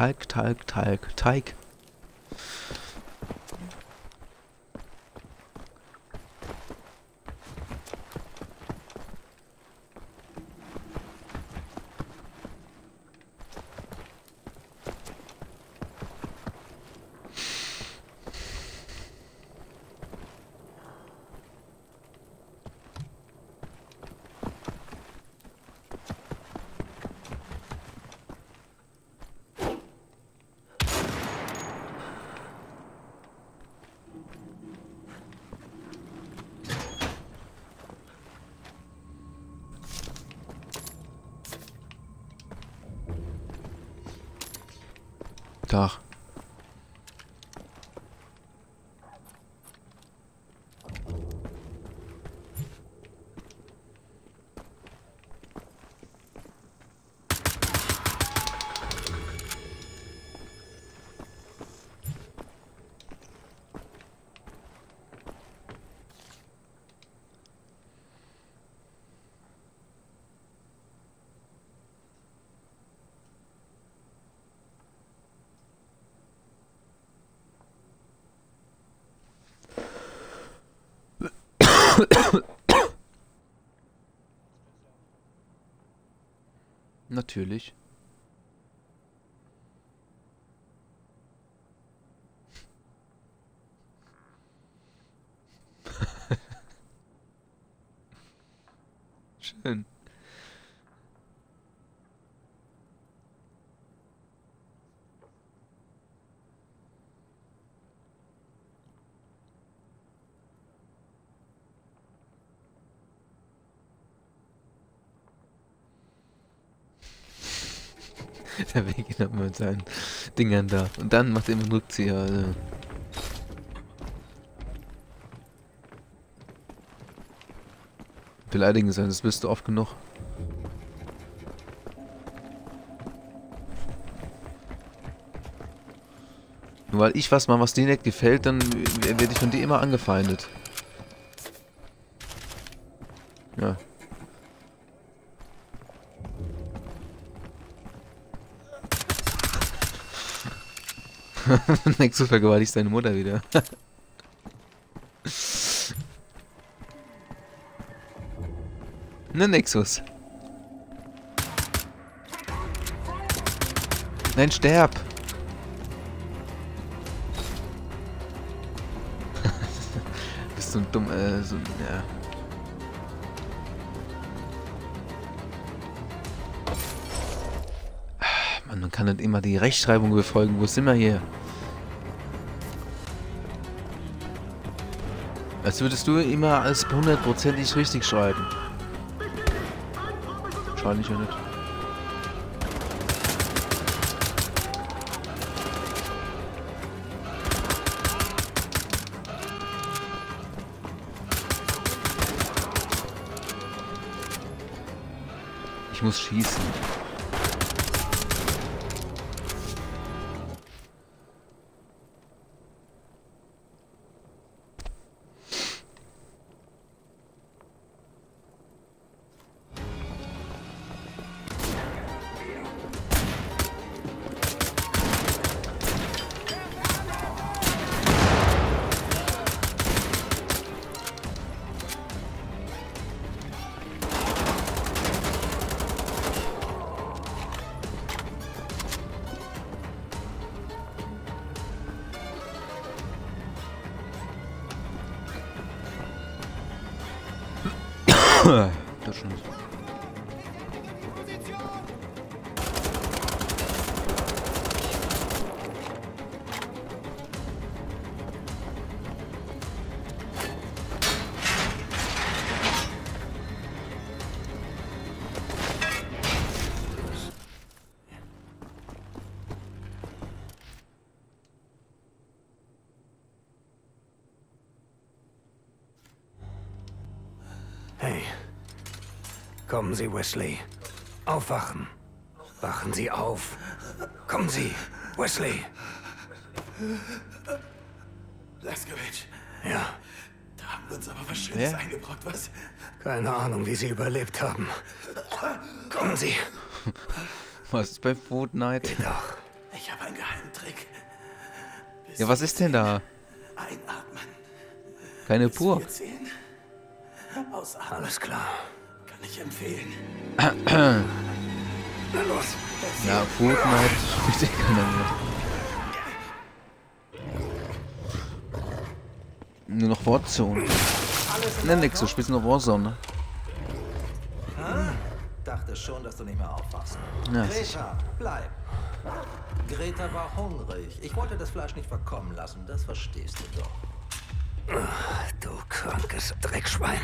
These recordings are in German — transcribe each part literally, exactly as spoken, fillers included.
Talg, Talg, Talg, Teig. Tag. Natürlich. Schön. Der Weg geht ab mit seinen Dingern da. Und dann macht er immer einen Rückzieher. Also. Beleidigen sein, das bist du oft genug. Nur weil ich was mal, was dir nicht gefällt, dann werde ich von dir immer angefeindet. Ja. Nexus vergewaltigt deine Mutter wieder. Ne, Nexus. Nein, sterb! Bist du ein dumm, äh, so, ja. Mann, man kann nicht immer die Rechtschreibung befolgen. Wo sind wir hier? Als würdest du immer alles hundertprozentig richtig schreiben. Wahrscheinlich ja nicht. Ich muss schießen. Das schon. Hey, kommen Sie, Wesley. Aufwachen. Wachen Sie auf. Kommen Sie, Wesley. Blazkowicz. Ja, Da haben wir uns aber was Schönes Ja. eingebrockt, was? keine Ahnung, wie Sie überlebt haben. Kommen Sie. Was ist bei Fortnite? Geht doch. Ich habe Ja, was ist denn da? Einatmen. Keine Burg. Zehn. Ausatmen. Alles klar. Kann ich empfehlen. Na los. Ja, Fortnite spielt eh keiner mehr. Nur noch Warzone. Ne, nix, du spielst nur Warzone, ne? Ah, dachte schon, dass du nicht mehr aufwachst. Ja, Greta, bleib. Greta war hungrig. Ich wollte das Fleisch nicht verkommen lassen, das verstehst du doch. Du krankes Dreckschwein.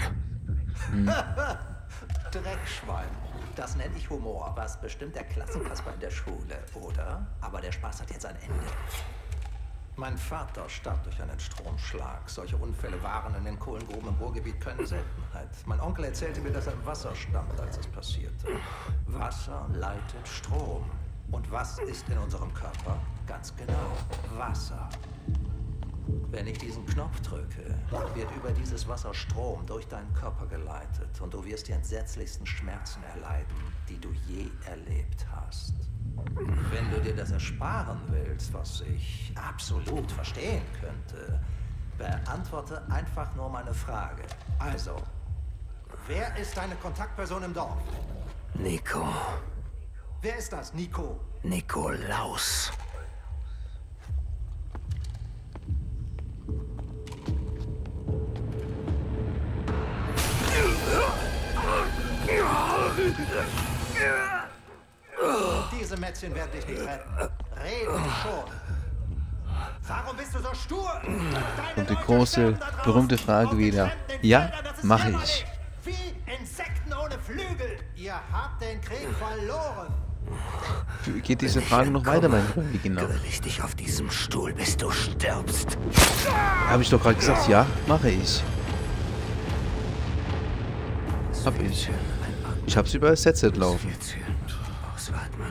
Dreckschwein. Das nenne ich Humor. Was bestimmt der Klassenkasper in der Schule, oder? Aber der Spaß hat jetzt ein Ende. Mein Vater starb durch einen Stromschlag. Solche Unfälle waren in den Kohlengruben im Ruhrgebiet keine Seltenheit. Mein Onkel erzählte mir, dass er im Wasser stand, als es passierte. Wasser leitet Strom. Und was ist in unserem Körper? Ganz genau, Wasser. Wenn ich diesen Knopf drücke, wird über dieses Wasser Strom durch deinen Körper geleitet und du wirst die entsetzlichsten Schmerzen erleiden, die du je erlebt hast. Wenn du dir das ersparen willst, was ich absolut verstehen könnte, beantworte einfach nur meine Frage. Also, wer ist deine Kontaktperson im Dorf? Nico. Wer ist das, Nico? Nikolaus. Diese Mätzchen werden dich nicht retten. Reden schon. Warum bist du so stur? Und die große, berühmte Frage wieder. Ja, mache ich. Wie Insekten ohne Flügel. Ihr habt den Krieg verloren. Geht diese Frage noch weiter, mein Freund? Wie genau? Grill ich dich auf diesem Stuhl, bis du stirbst. Habe ich doch gerade gesagt, ja, mache ich. Hab ich. Ich hab's über das Headset laufen. Ausatmen.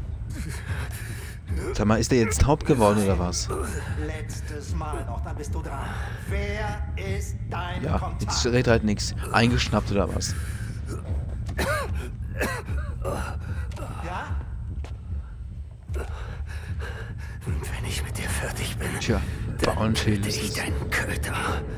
Sag mal, ist der jetzt taub geworden oder was? Letztes Mal noch, dann bist du dran. Wer ist dein Ja, Kontakt? jetzt redet halt nichts. Eingeschnappt oder was? Ja? Und wenn ich mit dir fertig bin, Tja, Bauernschädel töte ist ich es. deinen Köter.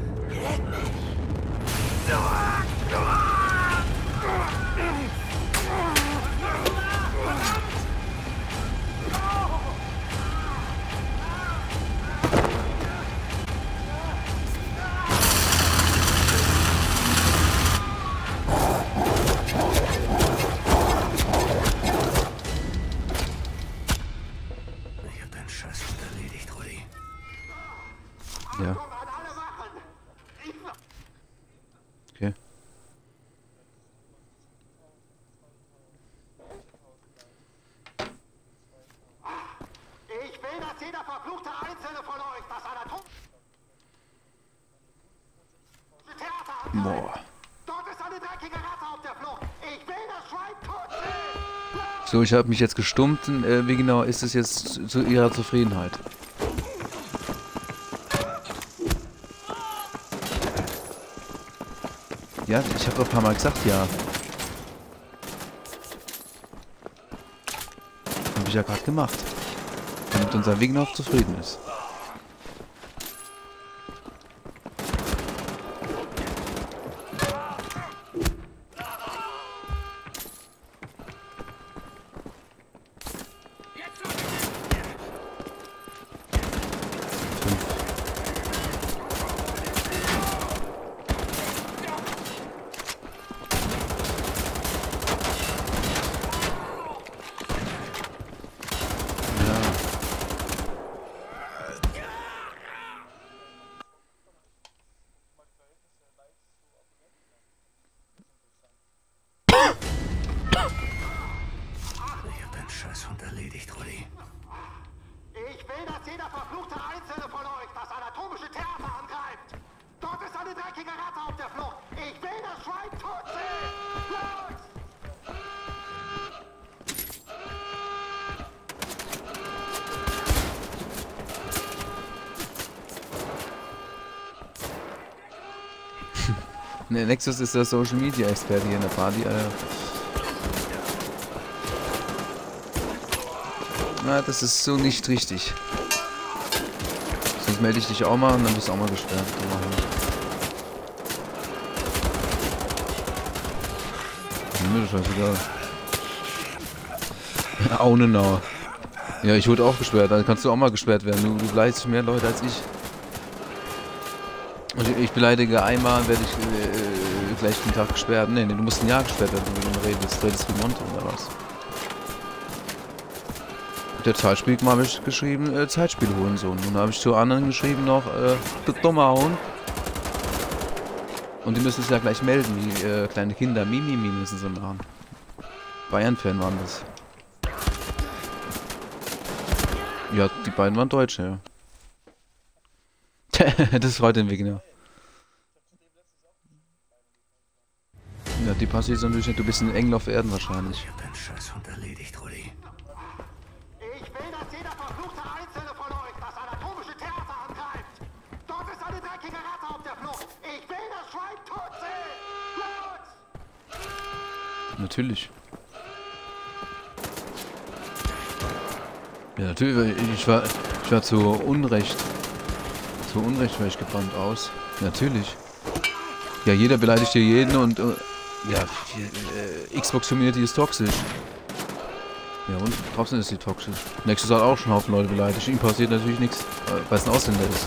Ich hab deinen Scheiß erledigt, Rudi. Ja. Okay. Ich will, dass jeder verfluchte Einzelne von euch das Anatom... Theater angreift. Boah. Dort ist eine dreckige Ratte auf der Flucht. Ich will das Schwein tot sehen. So, ich habe mich jetzt gestummt. Äh, wie genau ist es jetzt zu, zu Ihrer Zufriedenheit? Ja, ich habe doch ein paar Mal gesagt, ja. Habe ich ja gerade gemacht. Damit unser Weg noch zufrieden ist. Ich hab deinen Scheißhund erledigt, Rudi. Ich will, dass jeder verfluchte Einzelne von euch das anatomische Theater angreift. Dort ist eine dreckige Ratte auf der Flucht. Ich will das Schwein tot sehen. Los! Ne, Nexus ist der Social Media Experte hier in der Party, Alter. Na, das ist so nicht richtig. Sonst melde ich dich auch mal und dann bist du auch mal gesperrt. Mir ist scheißegal. Aunenau. Ja, ich wurde auch gesperrt, dann kannst du auch mal gesperrt werden. Du, du beleidigst mehr Leute als ich. Und ich, ich beleidige einmal, werde ich äh, gleich den Tag gesperrt. Nee, nee, du musst ein Jahr gesperrt werden, wenn du redest. Redest wie Monte oder was? Der Zeitspiel habe ich geschrieben, äh, Zeitspiel holen so. Und dann habe ich zu anderen geschrieben noch, äh, du dummer Hund. Und die müssen es ja gleich melden, wie äh, kleine Kinder. Mimi, Mimi müssen sie machen. Bayern-Fan waren das. Ja, die beiden waren Deutsche, ja. Das freut den Wegner. Ja, die passiert so natürlich nicht. Du bist ein Engel auf Erden wahrscheinlich. Ich hab deinen Scheißhund erledigt, Rudi. Ich will, dass jeder verfluchte Einzelne von euch das anatomische Theater angreift. Dort ist eine dreckige Ratte auf der Flucht. Ich will das Schwein tot sehen. Los! Natürlich. Ja, natürlich. Ich war, ich war zu Unrecht. Zu Unrecht war ich gebrannt aus. Natürlich. Ja, jeder beleidigt hier jeden und... Uh, ja, äh, Xbox Community ist toxisch. Ja, und trotzdem ist sie toxisch. Nexus hat auch schon Haufen Leute beleidigt. Ihm passiert natürlich nichts, weil es ein Ausländer ist.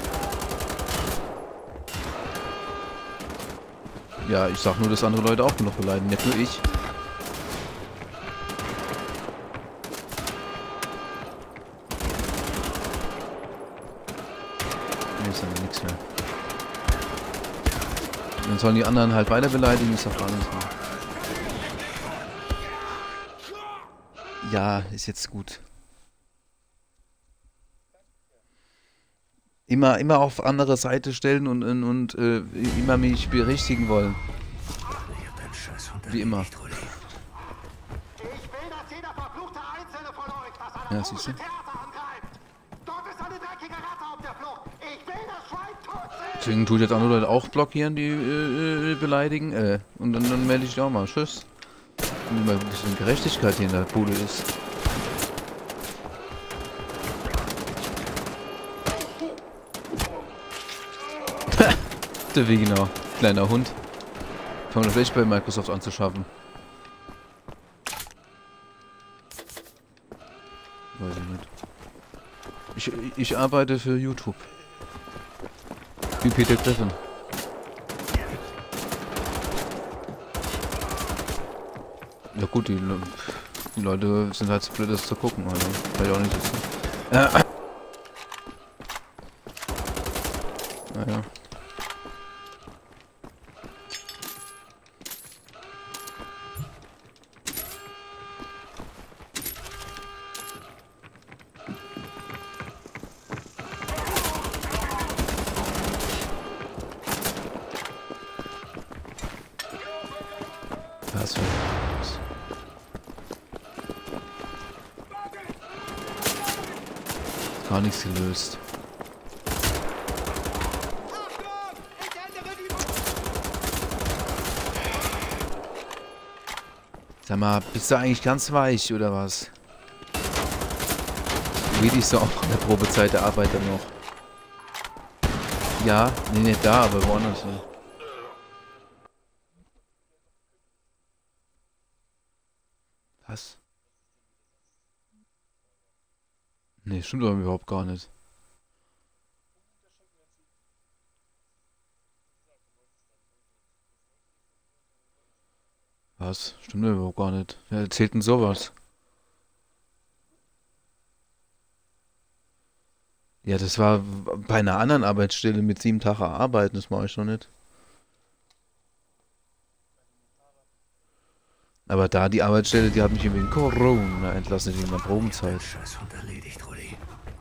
Ja, ich sag nur, dass andere Leute auch genug beleidigen, nicht nur ich. Nee, ist aber nichts mehr. Dann sollen die anderen halt weiter beleidigen, ist doch gar nicht mehr. Ja, ist jetzt gut. Immer, immer auf andere Seite stellen und, und, und äh, immer mich berichtigen wollen. Ich hab deinen Scheißhund Wie immer. erledigt, Rudi. Ich will, dass jeder verfluchte Einzelne von euch das Ja, siehst du? anatomische Theater angreift. Dort ist eine dreckige Ratte auf der Flucht. Ich will das Schwein tot sehen. Deswegen tue ich jetzt andere Leute auch blockieren, die äh, äh, beleidigen. Äh, und dann, dann melde ich dich auch mal. Tschüss. Und mal ein bisschen Gerechtigkeit hier in der Bude ist. Der Wegener. Kleiner Hund. Kann man das echt bei Microsoft anzuschaffen. Weiß ich nicht. Ich, ich arbeite für YouTube. Wie Peter Griffin. Ja gut, die, die Leute sind halt zu blöd, das zu gucken, also kann ich auch nicht sitzen. Äh. Naja. Das wird was. Gar nichts gelöst. Sag mal, bist du eigentlich ganz weich oder was? Wie die so auch in der Probezeit der Arbeiter noch. Ja, nee, nicht da, aber woanders. Ne? Was? Nee, stimmt aber überhaupt gar nicht. Was? Stimmt überhaupt gar nicht. Wer erzählt denn sowas? Ja, das war bei einer anderen Arbeitsstelle mit sieben Tagen arbeiten, das mache ich noch nicht. Aber da die Arbeitsstelle, die hat mich wegen Corona entlassen, wegen der Probenzeit. Scheißhund erledigt, Rudi.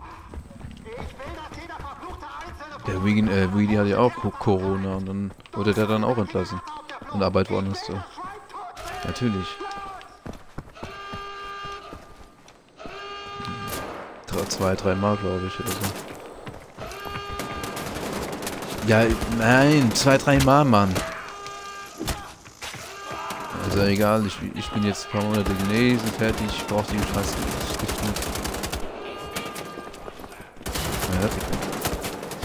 Der Weedy, äh, Weedy hat ja auch Corona und dann wurde der dann auch entlassen. Und Arbeit woanders so. Natürlich. Drei, zwei, drei Mal, glaube ich, oder so. Ja, nein, zwei, drei Mal, Mann. Ist ja egal, ich, ich bin jetzt ein paar Monate genesen, fertig, ich brauche die Scheiße Stift nicht. Ja,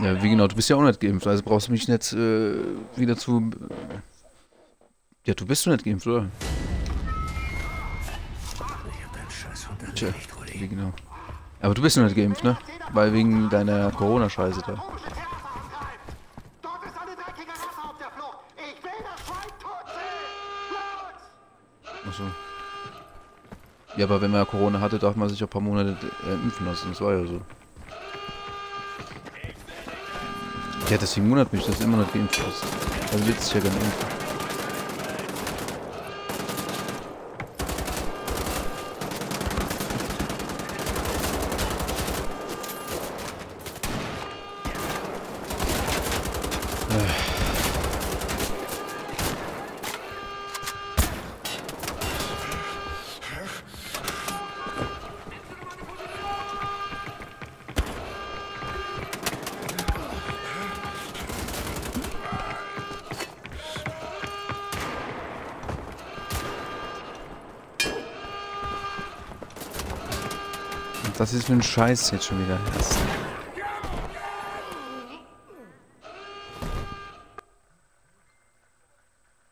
Ja, wie genau, du bist ja auch nicht geimpft, also brauchst du mich nicht äh, wieder zu... Ja, du bist doch nicht geimpft, oder? Ich hab deinen Scheißhund Tja, erledigt, Rudi. wie genau. Aber du bist noch nicht geimpft, ne? Weil wegen deiner Corona-Scheiße da. atomische Theater angreift. Dort ist eine dreckige Rasse auf der Flucht. Ich will das Schwein tot sehen. Los! Achso. Ja, aber wenn man ja Corona hatte, darf man sich ein paar Monate äh, impfen lassen. Das war ja so. Ja, deswegen wundert mich, dass du immer noch geimpft bist. Also willst du dich ja gerne impfen. Was ist für ein Scheiß jetzt schon wieder? Das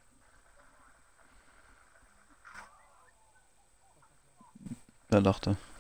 da lacht er.